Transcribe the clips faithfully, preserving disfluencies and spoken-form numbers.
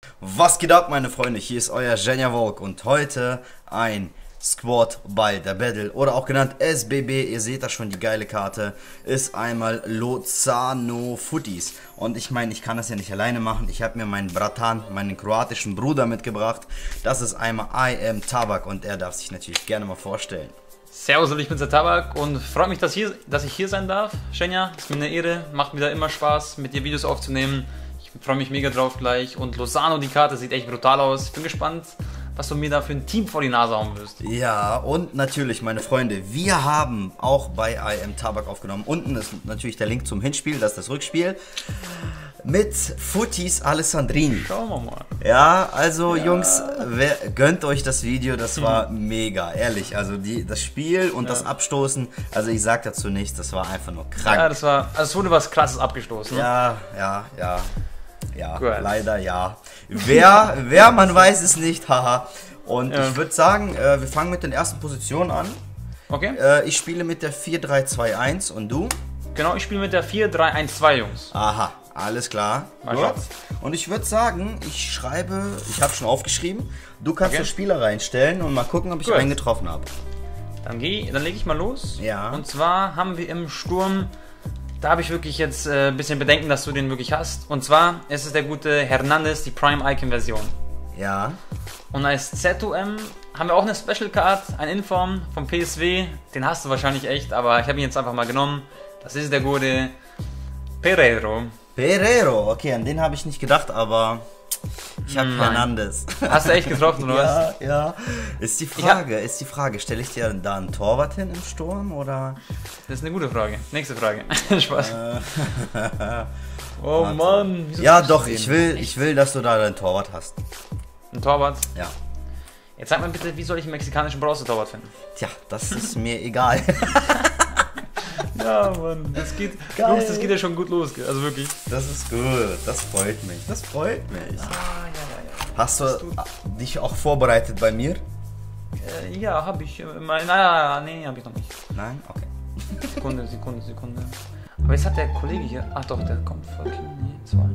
Was geht ab, meine Freunde? Hier ist euer Genjavogue und heute ein Squad bei der Battle oder auch genannt S B B. Ihr seht da schon die geile Karte. Ist einmal Lozano Footies. Und ich meine, ich kann das ja nicht alleine machen. Ich habe mir meinen Bratan, meinen kroatischen Bruder mitgebracht. Das ist einmal I Am Tabak und er darf sich natürlich gerne mal vorstellen. Servus, ich bin der Tabak und freut mich, dass, hier, dass ich hier sein darf. Schenja, ist mir eine Ehre, macht mir da immer Spaß, mit dir Videos aufzunehmen. Ich freue mich mega drauf gleich. Und Lozano, die Karte sieht echt brutal aus. Ich bin gespannt, was du mir da für ein Team vor die Nase hauen wirst. Ja, und natürlich, meine Freunde, wir haben auch bei I Am Tabak aufgenommen. Unten ist natürlich der Link zum Hinspiel, das ist das Rückspiel. Mit Footies Alessandrini. Schauen wir mal. Ja, also ja. Jungs, wer, gönnt euch das Video, das war hm. mega, ehrlich. Also die, das Spiel und ja. das Abstoßen, also ich sag dazu nichts, das war einfach nur krank. Ja, das war, also es wurde was Krasses abgestoßen. Ja, ja, ja. Ja, cool. Leider ja. Wer, wer, man weiß es nicht, haha. Und ja. ich würde sagen, äh, wir fangen mit den ersten Positionen an. Okay. Äh, ich spiele mit der vier drei zwei eins und du? Genau, ich spiele mit der vier drei eins zwei, Jungs. Aha, alles klar. Gut. Und ich würde sagen, ich schreibe, ich habe schon aufgeschrieben, du kannst okay. den Spieler reinstellen und mal gucken, ob ich Gut. einen getroffen habe. Dann, geh, dann lege ich mal los. Ja. Und zwar haben wir im Sturm... Da habe ich wirklich jetzt äh, ein bisschen Bedenken, dass du den wirklich hast. Und zwar ist es der gute Hernandez, die Prime Icon Version. Ja. Und als Z O M haben wir auch eine Special Card, ein Inform vom P S W. Den hast du wahrscheinlich echt, aber ich habe ihn jetzt einfach mal genommen. Das ist der gute Pereiro. Pereiro, okay, an den habe ich nicht gedacht, aber ich habe Hernandez. Hast du echt getroffen, oder ja, was? Ja, ja. Ist die Frage, hab... ist die Frage, stelle ich dir da einen Torwart hin im Sturm, oder? Das ist eine gute Frage. Nächste Frage. Spaß. oh Warte. Mann. Wieso ja, doch, ich will, ich will, dass du da deinen Torwart hast. Ein Torwart? Ja. Jetzt sag mal bitte, wie soll ich einen mexikanischen Bronze-Torwart finden? Tja, das ist mir egal. Ja, Mann, das geht, Geil. Jungs, das geht ja schon gut los, also wirklich. Das ist gut, das freut mich, das freut mich. Ah, ja, ja, ja. Hast du dich auch vorbereitet bei mir? Äh, ja, habe ich. Mein, na, nee, habe ich noch nicht. Nein? Okay. Sekunde, Sekunde, Sekunde. Aber jetzt hat der Kollege hier, ach doch, der kommt voll, nee, zwei.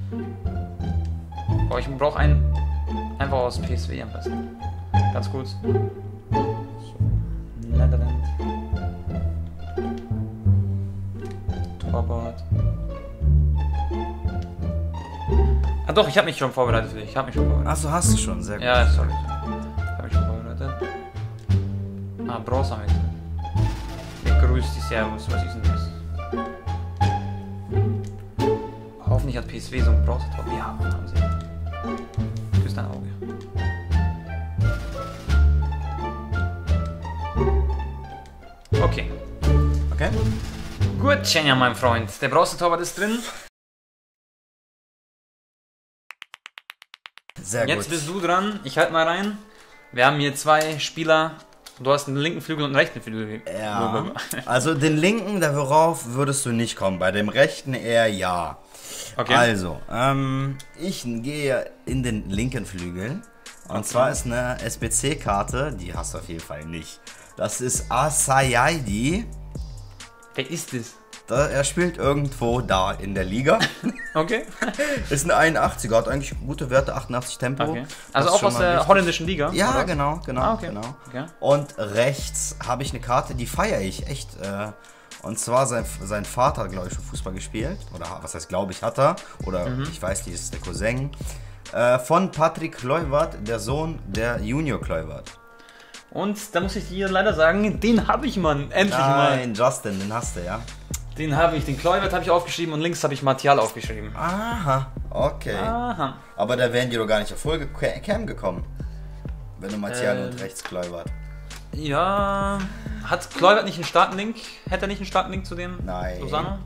Oh, ich brauche einen, einfach aus P S W am besten. Ganz kurz. So, Netherlands. Torwart. Ah doch, ich habe mich schon vorbereitet für dich. Ich habe mich schon vorbereitet. Achso, hast du schon, sehr gut. Ja, sorry. Ich habe mich schon vorbereitet. Ah, Bronze haben wir. Ich grüße die Servus. Was ist denn das? Hoffentlich hat P S W so ein Bronze-Tor. Ja, haben sie. Küss dein Auge. Okay. Okay. Gut, Schenja, mein Freund. Der Bronze-Torwart ist drin. Sehr Jetzt gut. bist du dran. Ich halte mal rein. Wir haben hier zwei Spieler. Du hast einen linken Flügel und einen rechten Flügel. Ja. Also den linken, darauf würdest du nicht kommen. Bei dem rechten eher ja. Okay. Also, ähm, ich gehe in den linken Flügel. Und okay. zwar ist eine S B C-Karte, die hast du auf jeden Fall nicht. Das ist Asayaidi. Wer ist das? Da, er spielt irgendwo da in der Liga. Okay. Ist eine einundachtziger, hat eigentlich gute Werte, achtundachtzig Tempo. Okay. Also auch aus der richtig. holländischen Liga? Ja, oder? genau, genau, ah, okay. genau. Okay. Und rechts habe ich eine Karte, die feiere ich echt. Äh, und zwar sein, sein Vater hat, glaube ich, schon Fußball gespielt. Oder was heißt, glaube ich, hat er. Oder mhm. ich weiß nicht, das ist der Cousin. Äh, von Patrick Kluivert, der Sohn der Junior Kluivert. Und da muss ich dir leider sagen, den habe ich, Mann. Endlich Nein, mal. Nein, Justin, den hast du, ja. Den habe ich, den Kluivert habe ich aufgeschrieben und links habe ich Martial aufgeschrieben. Aha, okay. Aha. Aber da wären die doch gar nicht auf Folge Cam gekommen. Wenn du Martial äh, und rechts Kluivert. Ja. Hat Kluivert nicht einen starken Link? Hätte er nicht einen starken Link zu dem? Nein. Lozano?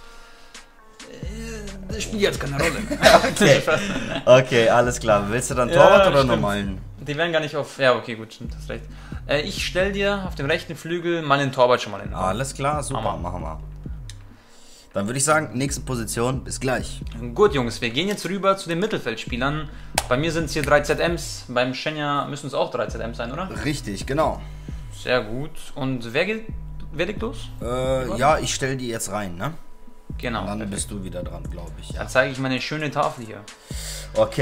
Das spielt jetzt keine Rolle. Okay. Okay, alles klar. Willst du dann Torwart ja, oder normalen? Die werden gar nicht auf. Ja, okay, gut, stimmt, hast recht. Äh, ich stell dir auf dem rechten Flügel mal den Torwart schon mal hin. Alles klar, super, Hammer. Machen wir. Dann würde ich sagen, nächste Position, bis gleich. Gut, Jungs, wir gehen jetzt rüber zu den Mittelfeldspielern. Bei mir sind es hier drei Z Ms, beim Schenja müssen es auch drei Z Ms sein, oder? Richtig, genau. Sehr gut. Und wer geht, wer legt los? Äh, ja, ich stelle die jetzt rein, ne? Genau. Und dann perfekt. bist du wieder dran, glaube ich. Ja. Dann zeige ich meine schöne Tafel hier. Okay,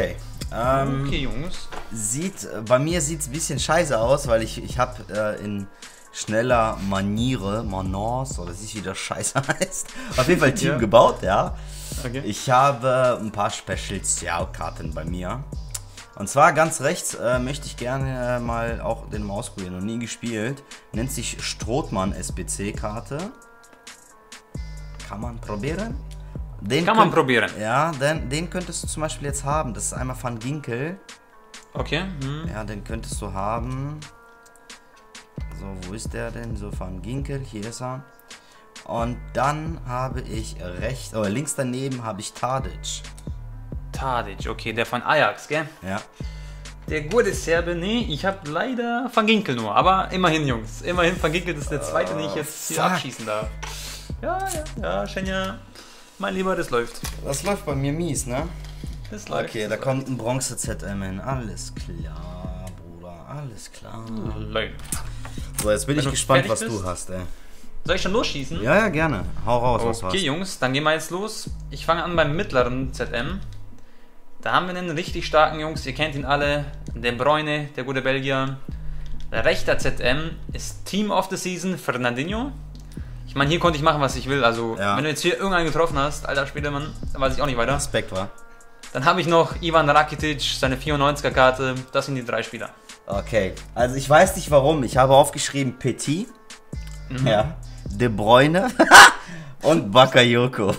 Ähm, Okay, Jungs. Sieht, bei mir sieht es ein bisschen scheiße aus, weil ich, ich habe äh, in schneller Maniere, Manance, oder wie das scheiße heißt, auf jeden Fall Team Ja. gebaut, ja. Okay. Ich habe ein paar Special-Karten bei mir. Und zwar ganz rechts äh, möchte ich gerne mal auch den mal ausprobieren, noch nie gespielt. Nennt sich Strothmann S B C-Karte. Kann man probieren? Den Kann man könnt- probieren. Ja, den, den könntest du zum Beispiel jetzt haben. Das ist einmal Van Ginkel. Okay. Hm. Ja, den könntest du haben. So, wo ist der denn? So, Van Ginkel, hier ist er. Und dann habe ich rechts, oder links daneben habe ich Tadic. Tadic, okay, der von Ajax, gell? Ja. Der gute Serbe, nee, ich habe leider Van Ginkel nur. Aber immerhin, Jungs. Immerhin Van Ginkel, das ist der zweite, den ich jetzt hier fuck. abschießen darf. Ja, ja, ja, Schenja, mein Lieber, das läuft. Das läuft bei mir mies, ne? Das läuft. Okay, da kommt ein Bronze-Z M in. Alles klar, Bruder, alles klar. Läuft. So, jetzt bin Wenn ich du gespannt, fertig was du bist? hast, ey. Soll ich schon losschießen? Ja, ja, gerne. Hau raus, was du Okay, hast. Jungs, dann gehen wir jetzt los. Ich fange an beim mittleren Z M. Da haben wir einen richtig starken Jungs, ihr kennt ihn alle. De Bruyne, der gute Belgier. Der rechte Z M ist Team of the Season, Fernandinho. Ich meine, hier konnte ich machen, was ich will. Also, Ja. wenn du jetzt hier irgendeinen getroffen hast, alter Spielmann, dann weiß ich auch nicht weiter. Respekt, wa? Dann habe ich noch Ivan Rakitic, seine vierundneunziger-Karte. Das sind die drei Spieler. Okay, also ich weiß nicht warum. Ich habe aufgeschrieben Petit. Mhm. Ja. De Bruyne. Und Bakayoko.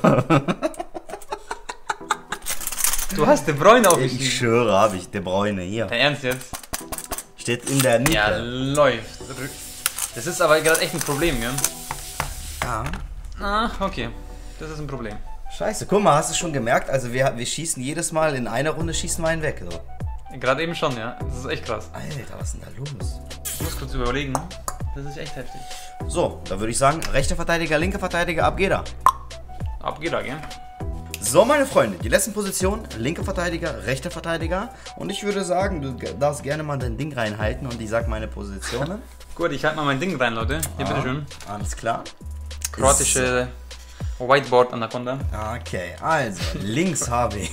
Du hast De Bruyne Ich aufgeschrieben. schwöre, habe ich De Bruyne hier. Dein Ernst jetzt? Steht in der Mitte. Ja, läuft. Das ist aber gerade echt ein Problem, gell? Ja. Ah, okay. Das ist ein Problem. Scheiße, guck mal, hast du schon gemerkt? Also wir, wir schießen jedes Mal in einer Runde schießen wir einen weg. So. Gerade eben schon, ja. Das ist echt krass. Alter, was ist denn da los? Ich muss kurz überlegen. Das ist echt heftig. So, da würde ich sagen, rechter Verteidiger, linker Verteidiger, ab geht er. Ab geht er, gell? So, meine Freunde, die letzten Positionen, linker Verteidiger, rechter Verteidiger. Und ich würde sagen, du darfst gerne mal dein Ding reinhalten und ich sag meine Positionen. Gut, ich halte mal mein Ding rein, Leute. Hier, Ah, bitteschön. Alles klar. Kroatische Whiteboard Anaconda. Okay, also, links habe ich.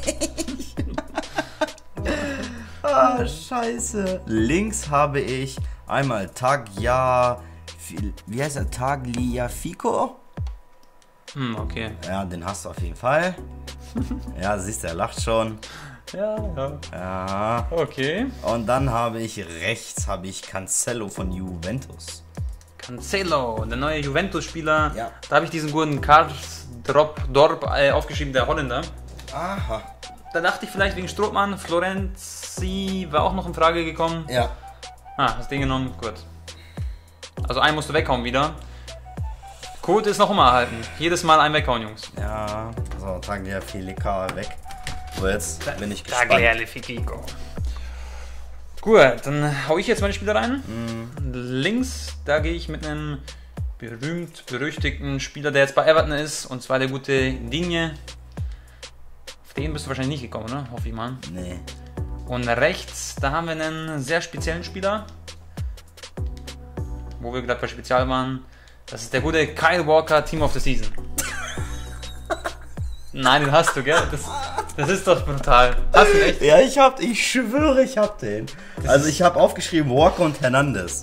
Ah, scheiße. Links habe ich einmal Taglia. Wie heißt er? Tagliafico? Hm, okay. Ja, den hast du auf jeden Fall. Ja, siehst du, er lacht schon. Ja, ja. Ja. Okay. Und dann habe ich rechts habe ich Cancelo von Juventus. Cancelo, der neue Juventus-Spieler. Ja. Da habe ich diesen guten Karsdorp Dorp äh, aufgeschrieben, der Holländer. Aha. Da dachte ich vielleicht wegen Strothmann. Florenzi war auch noch in Frage gekommen. Ja. Ah, hast den genommen? Gut. Also einen musst du weghauen wieder. Code ist noch immer erhalten. Jedes Mal einen weghauen, Jungs. Ja. So, Tagliafico weg. So, jetzt bin ich gespannt. Tagliafico. Gut, dann hau ich jetzt meine Spieler rein. Mhm. Links, da gehe ich mit einem berühmt berüchtigten Spieler, der jetzt bei Everton ist, und zwar der gute Digne. Auf den bist du wahrscheinlich nicht gekommen, ne? Hoffe ich mal. Nee. Und rechts, da haben wir einen sehr speziellen Spieler, wo wir gerade bei Spezial waren. Das ist der gute Kyle Walker, Team of the Season. Nein, den hast du, gell? Das, das ist doch brutal. Hast du ihn echt? Ja, ich hab, ich schwöre, ich hab den. Also ich habe aufgeschrieben Walker und Hernandez.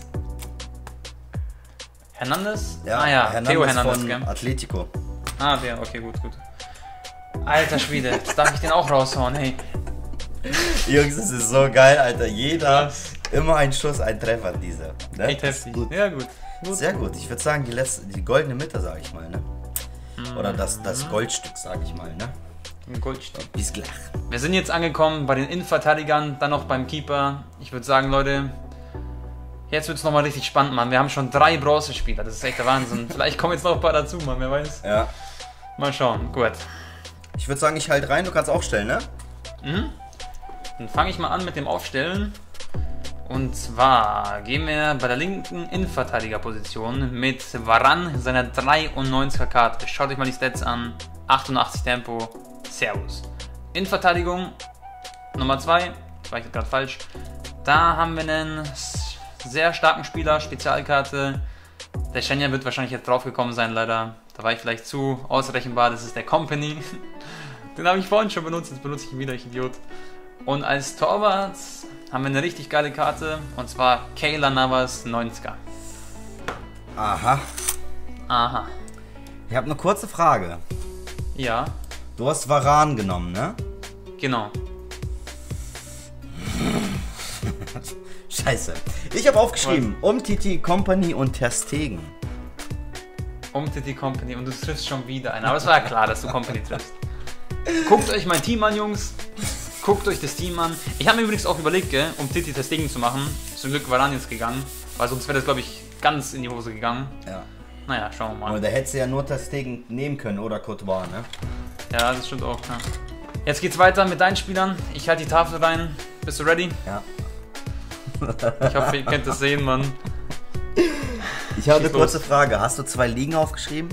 Hernandez? ah ja, Hernandez Theo Hernandez, von gell? Atletico. Ah, der, okay, gut, gut. Alter Schwede, jetzt darf ich den auch raushauen, hey. Jungs, das ist so geil, Alter. Jeder, Krass. immer ein Schuss, ein Treffer, dieser. Ne? Echt Das ist heftig. gut. Ja, gut. gut. Sehr gut. Ich würde sagen, die letzte, die goldene Mitte, sag ich mal, ne? Oder das, das Goldstück, sag ich mal, ne? Ein Goldstück. Bis gleich. Wir sind jetzt angekommen bei den Innenverteidigern, dann noch beim Keeper. Ich würde sagen, Leute, jetzt wird es nochmal richtig spannend, Mann. Wir haben schon drei Bronzespieler, das ist echt der Wahnsinn. Vielleicht kommen jetzt noch ein paar dazu, Mann, wer weiß. Ja. Mal schauen, gut. Ich würde sagen, ich halt rein, du kannst auch stellen, ne? Mhm. Dann fange ich mal an mit dem Aufstellen. Und zwar gehen wir bei der linken Innenverteidigerposition mit Varane, seiner dreiundneunziger Karte. Schaut euch mal die Stats an. achtundachtzig Tempo. Servus. Innenverteidigung Nummer zwei. War ich gerade falsch. Da haben wir einen sehr starken Spieler, Spezialkarte. Der Schenja wird wahrscheinlich jetzt drauf gekommen sein, leider. Da war ich vielleicht zu ausrechenbar. Das ist der Company. Den habe ich vorhin schon benutzt, jetzt benutze ich ihn wieder, ich Idiot. Und als Torwart haben wir eine richtig geile Karte. Und zwar Keylor Navas neunziger. Aha. Aha. Ich habe eine kurze Frage. Ja, Du hast Varane genommen, ne? genau. Scheiße. Ich habe aufgeschrieben, Umtiti, Company und Ter Stegen. Umtiti Company und du triffst schon wieder einen. Aber es war ja klar, dass du Company triffst. Guckt euch mein Team an, Jungs. Guckt euch das Team an. Ich habe mir übrigens auch überlegt, gell, um Titi Ter Stegen zu machen. Zum Glück war dann jetzt gegangen. Weil sonst wäre das, glaube ich, ganz in die Hose gegangen. Ja. Naja, schauen wir mal. Aber da hättest du ja nur Ter Stegen nehmen können oder Courtois, ne? Ja, das stimmt auch. Ja. Jetzt geht's weiter mit deinen Spielern. Ich halte die Tafel rein. Bist du ready? Ja. Ich hoffe, ihr könnt das sehen, Mann. Ich habe eine Schieß kurze los. Frage. Hast du zwei Ligen aufgeschrieben?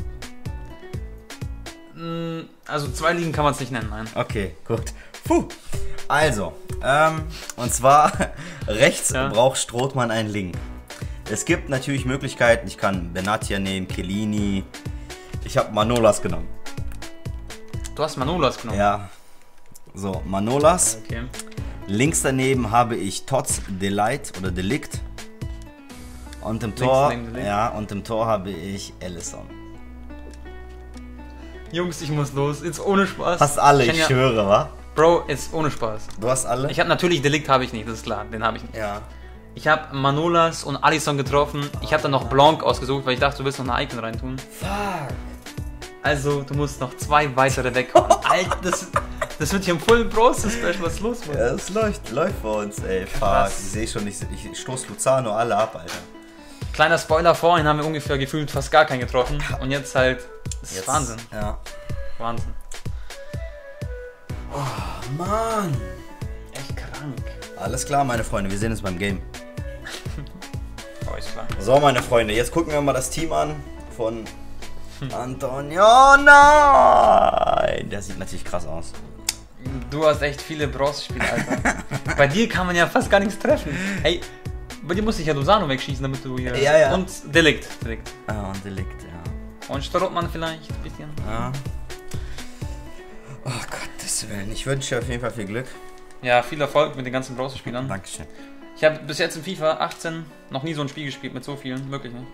Mm, Also zwei Ligen kann man es nicht nennen, nein. Okay, gut. Puh. Also, ähm, und zwar rechts Ja. braucht Strootmann einen Link. Es gibt natürlich Möglichkeiten. Ich kann Benatia nehmen, Chiellini. Ich habe Manolas genommen. Du hast Manolas genommen. Ja. So, Manolas. Okay. Links daneben habe ich Tots Delight oder Delict. Und im Links Tor, neben Delict. ja, und im Tor habe ich Alisson. Jungs, ich muss los. Jetzt ohne Spaß. Fast alle, ich Schenja- schwöre, wa? Bro, jetzt ohne Spaß. Du hast alle? Ich habe natürlich Delikt habe ich nicht, das ist klar. Den habe ich nicht. Ja. Ich habe Manolas und Alisson getroffen. Ich habe dann noch Blanc ausgesucht, weil ich dachte, du willst noch eine Icon reintun. Fuck. Also, du musst noch zwei weitere weghauen. Alter, das, das wird hier ein Full Bros Special. Was ist los, Mann? Ja, es läuft, läuft bei uns, ey. Fuck. Krass. Ich sehe schon, ich, ich stoß Luzano alle ab, Alter. Kleiner Spoiler, vorhin haben wir ungefähr gefühlt fast gar keinen getroffen. Und jetzt halt, das ist Jetzt- Wahnsinn. Ja. Wahnsinn. Oh, Mann. Echt krank. Alles klar, meine Freunde, wir sehen uns beim Game. Oh, ist klar. So, meine Freunde, jetzt gucken wir mal das Team an von Antonio. Oh nein! Der sieht natürlich krass aus. Du hast echt viele Bronze-Spiele, Alter. Bei dir kann man ja fast gar nichts treffen. Ey, bei dir muss ich ja Lozano wegschießen, damit du hier... Ja, ja. Und Delikt. Delikt. Ah, und Delikt, ja. Und Strootmann vielleicht ein bisschen. Ja. Oh Gottes Willen, ich wünsche dir auf jeden Fall viel Glück. Ja, viel Erfolg mit den ganzen Bronze-Spielern. Dankeschön. Ich habe bis jetzt in FIFA achtzehn noch nie so ein Spiel gespielt mit so vielen. Wirklich nicht.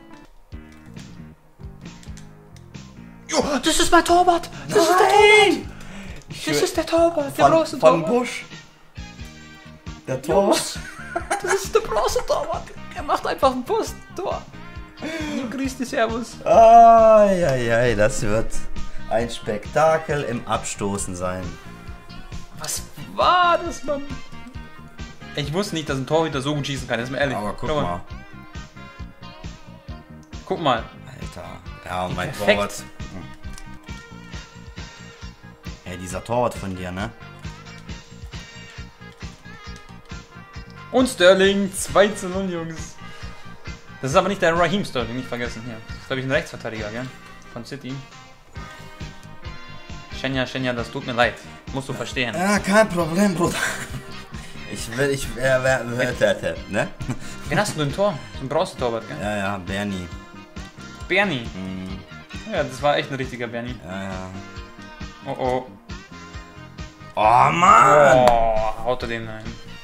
Jo, das ist mein Torwart! Das ist der Torwart! Das ist der Torwart, der Von, große von Torwart. Busch. Der Torwart. Das ist der große Torwart. Er macht einfach ein Post-Tor. Grüß dich, Servus. Eieiei, das wird ein Spektakel im Abstoßen sein. Was war das, Mann? Ich wusste nicht, dass ein Torhüter so gut schießen kann, ist mir ehrlich. Aber guck Schau mal. Guck mal. Alter. Ja, und mein Perfekt. Torwart. Hey, dieser Torwart von dir, ne? Und Sterling, zwei zu null, Jungs. Das ist aber nicht der Raheem Sterling, nicht vergessen hier. Das ist, glaube ich, ein Rechtsverteidiger, gell? Von City. Schenja, Schenja, das tut mir leid. Musst du verstehen. Ja, kein Problem, Bruder. Ich will, ich, wer, wer, wer, wer, wer, ne? Wen hast du denn im Tor? So ein Bronze-Torwart, gell? Ja, ja, Bernie. Bernie. Mhm. Ja, das war echt ein richtiger Bernie. Ja, ja. Oh oh. Oh, Mann! Oh, haut er den rein.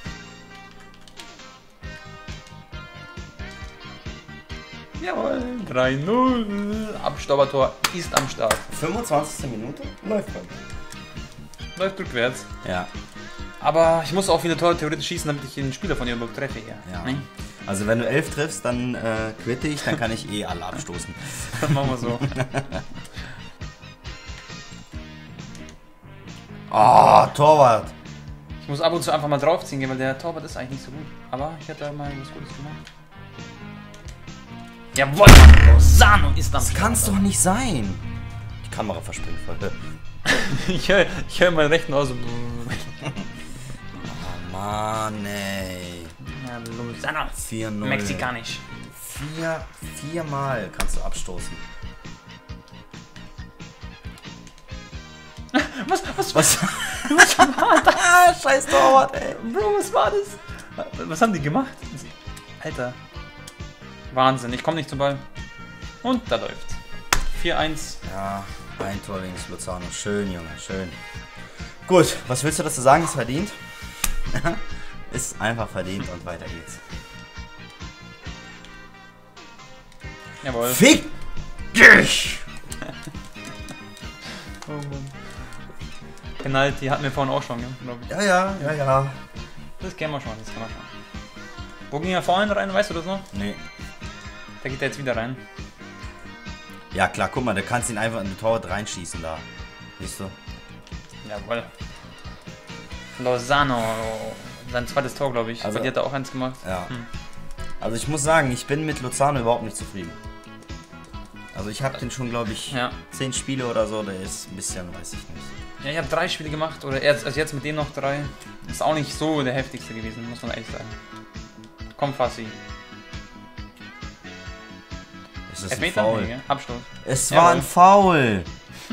Jawohl, drei null. Abstaubertor ist am Start. fünfundzwanzigste Minute? Läuft bei mir. Läuft rückwärts. Ja. Aber ich muss auch viele Tore theoretisch schießen, damit ich den Spieler von ihr überhaupt treffe hier. Ja. Ne? Also wenn du elf triffst, dann äh, quitte ich, dann kann ich eh alle abstoßen. Dann machen wir so. Oh, Torwart. Ich muss ab und zu einfach mal draufziehen gehen, weil der Torwart ist eigentlich nicht so gut. Aber ich hätte mal was Gutes gemacht. Jawohl, Lozano ist am Das Start. kann's doch nicht sein. Die Kamera verspringt voll. Ich höre ich hör meinen rechten aus. Oh Mann, ey. Ja, Lozano. vier null. Mexikanisch. Vier, viermal kannst du abstoßen. Was, was, Was? was war das? Ah, scheiß Torwart, ey. Bro, was war das? Was haben die gemacht? Alter. Wahnsinn, ich komme nicht zum Ball. Und da läuft. vier eins. Ja, ein Tor links Luzano. Schön, Junge, schön. Gut, was willst du dazu sagen? Ist verdient? Ist einfach verdient und weiter geht's. Jawohl. Fick dich! Oh Mann. Penalty hatten wir vorhin auch schon, ja, glaube ich. Ja, ja, ja, ja. Das kennen wir schon, das kennen wir schon. Wo ging er vorhin rein, weißt du das noch? Nee. Da geht er jetzt wieder rein. Ja klar, guck mal, du kannst ihn einfach in die Torwart reinschießen da. Siehst du? Jawohl. Lozano, sein zweites Tor, glaube ich. Also, Aber die hat er auch eins gemacht. Ja. Hm. Also ich muss sagen, ich bin mit Lozano überhaupt nicht zufrieden. Also ich habe den schon, glaube ich, Ja. zehn Spiele oder so, der ist ein bisschen, weiß ich nicht. Ja, ich habe drei Spiele gemacht, oder erst, also jetzt mit dem noch drei. Ist auch nicht so der heftigste gewesen, muss man ehrlich sagen. Komm, Fassi. Ist das ein Elfmeter? Foul? Nee, gell? Abstoß. Es Jawohl. war ein Foul!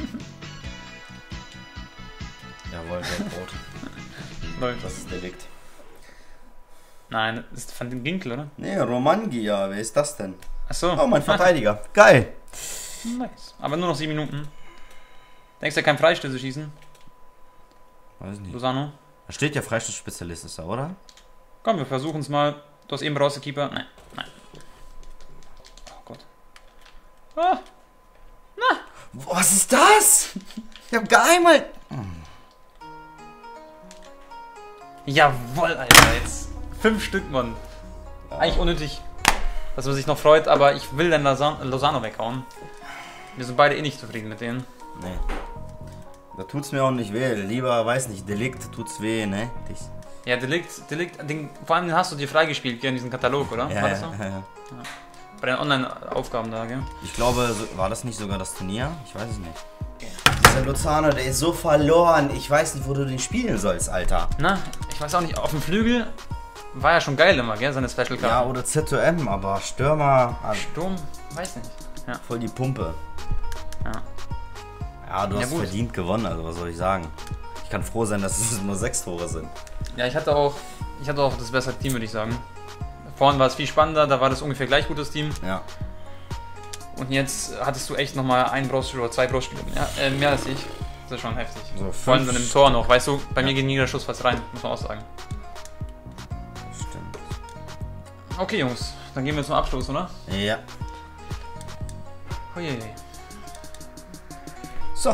Jawohl, gelb-rot. Läuft. Das ist Delikt. Nein, das ist von dem Ginkel, oder? Nee, Romangia, wer ist das denn? Achso. Oh, mein Verteidiger. Geil! Nice. Aber nur noch sieben Minuten. Denkst du, er kann Freistöße schießen? Weiß nicht. Lozano? Da steht ja Freistoßspezialist, ist er, oder? Komm, wir versuchen es mal. Du hast eben raus, der Keeper. Nein, nein. Oh Gott. Ah, Was ist das? Ich hab gar einmal... jawohl, Alter, jetzt. Fünf Stück, Mann. Eigentlich unnötig, dass man sich noch freut, aber ich will den Lozano, Lozano weghauen. Wir sind beide eh nicht zufrieden mit denen. Nee. Da tut's mir auch nicht weh. Lieber, weiß nicht, Delikt tut's weh, ne? Dich. Ja, Delikt, Delikt, den, vor allem den hast du dir freigespielt, gell, in diesem Katalog, oder? Ja, War ja, das so? ja, ja. Bei den Online-Aufgaben da, gell? Ich glaube, so, war das nicht sogar das Turnier? Ich weiß es nicht. Dieser Lozano, der ist so verloren. Ich weiß nicht, wo du den spielen sollst, Alter. Na, ich weiß auch nicht, auf dem Flügel war ja schon geil immer, gell, seine Special Card. Ja, oder Z O M, aber Stürmer, also Sturm, weiß nicht. Ja, voll die Pumpe. ja. Ja, du Ja, hast gut. verdient gewonnen, also was soll ich sagen? Ich kann froh sein, dass es nur sechs Tore sind. Ja, ich hatte auch, ich hatte auch das bessere Team, würde ich sagen. Vorhin war es viel spannender, da war das ungefähr gleich gutes Team. Ja. Und jetzt hattest du echt nochmal ein Brustspiel oder zwei Brustspiele ja, äh, mehr als ich. Das ist schon heftig. So, Vor allem fünf- dann im Tor noch. Weißt du, bei Ja. mir ging jeder Schuss fast rein, muss man auch sagen. Stimmt. Okay, Jungs, dann gehen wir zum Abschluss, oder? Ja. Oh je. So.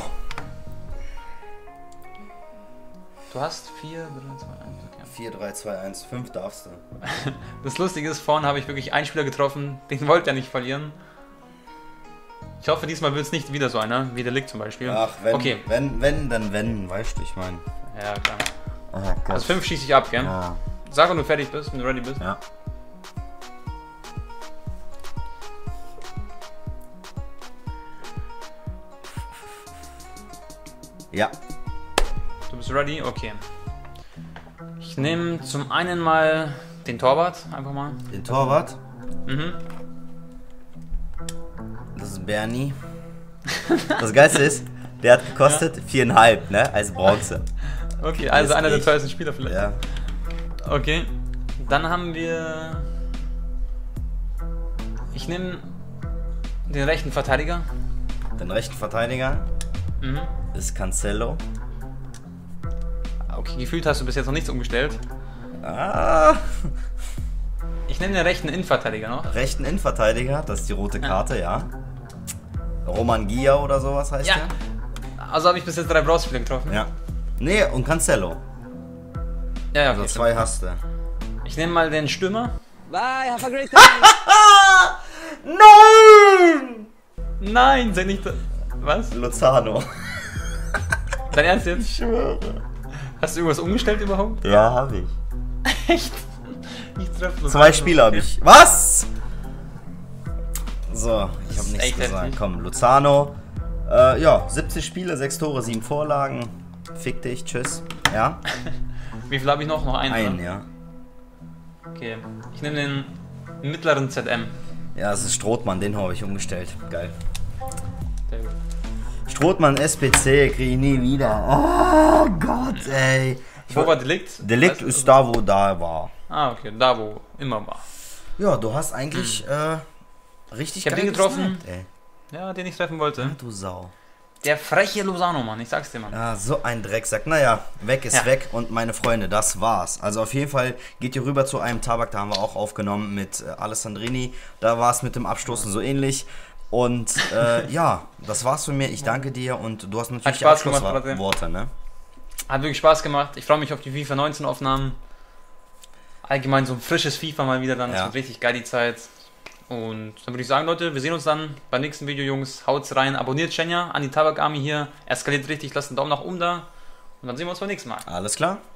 Du hast vier, drei, zwei, eins. Okay. vier, drei, zwei, eins, fünf darfst du. Das Lustige ist, vorhin habe ich wirklich einen Spieler getroffen, den wollte er nicht verlieren. Ich hoffe, diesmal wird es nicht wieder so einer, wie der Lick zum Beispiel. Ach, wenn, Okay. wenn, wenn, dann wenn, weißt du, ich meine. Ja, klar. Oh Gott. Also fünf schieße ich ab, gell? Ja. Sag, wenn du fertig bist, wenn du ready bist. Ja. Ja. Du bist ready? Okay. Ich nehme zum einen mal den Torwart, einfach mal. Den Torwart. Mhm. Das ist Bernie. Das Geilste ist, der hat gekostet viereinhalb, ne? Als Bronze. Okay, also Jetzt einer der ich. teuersten Spieler vielleicht. Ja. Okay. Dann haben wir... Ich nehme den rechten Verteidiger. Den rechten Verteidiger Mhm. ist Cancelo. Okay, gefühlt hast du bis jetzt noch nichts umgestellt. Ah. Ich nehme den rechten Innenverteidiger noch. Rechten Innenverteidiger, das ist die rote Karte, ja. Roman Gia oder sowas heißt Ja. der. Also habe ich bis jetzt drei Browser-Spieler getroffen. Ja. Nee, und Cancelo. Ja, ja, Also okay. zwei hast du. Ich nehme mal den Stürmer. Bye, have a great time. Nein! Nein, sei nicht... Was? Lozano. Dein Ernst jetzt? Ich schwöre. Hast du irgendwas umgestellt überhaupt? Ja, hab ich. Echt? Ich treffe so Zwei Spiele habe ich. Was? So, ich habe ist nichts echt gesagt. heftig. Komm, Lozano. Äh, ja, siebzig Spiele, sechs Tore, sieben Vorlagen. Fick dich, tschüss. Ja? Wie viel habe ich noch? Noch einen? Ein, oder? ja. Okay. Ich nehme den mittleren Z M. Ja, das ist Strothmann, den habe ich umgestellt. Geil. Sehr gut. Strothmann S P C kriege ich nie wieder. Oh Gott, ey. Ich Wo war- war Delikt? Delikt Weißt du? ist da, wo da war. Ah, okay. Da, wo immer war. Ja, du hast eigentlich äh, richtig Ich hab geil den getroffen. gesniped, ey. Ja, den ich treffen wollte. Du Sau. Der freche Lozano, Mann, ich sag's dir, Mann. Ja, so ein Drecksack. Naja, weg ist Ja. weg und meine Freunde, das war's. Also auf jeden Fall geht ihr rüber zu einem Tabak, da haben wir auch aufgenommen mit äh, Alessandrini. Da war es mit dem Abstoßen so ähnlich. Und äh, ja, das war's von mir. Ich danke dir und du hast natürlich die Spaß gemacht, Abschlussworte, ne? Hat wirklich Spaß gemacht. Ich freue mich auf die FIFA neunzehn Aufnahmen. Allgemein so ein frisches FIFA mal wieder dann. Das Ja. wird richtig geil die Zeit. Und dann würde ich sagen, Leute, wir sehen uns dann beim nächsten Video, Jungs. Haut's rein, abonniert Shenya an die Tabak Army hier. Eskaliert richtig, lasst einen Daumen nach oben da. Und dann sehen wir uns beim nächsten Mal. Alles klar?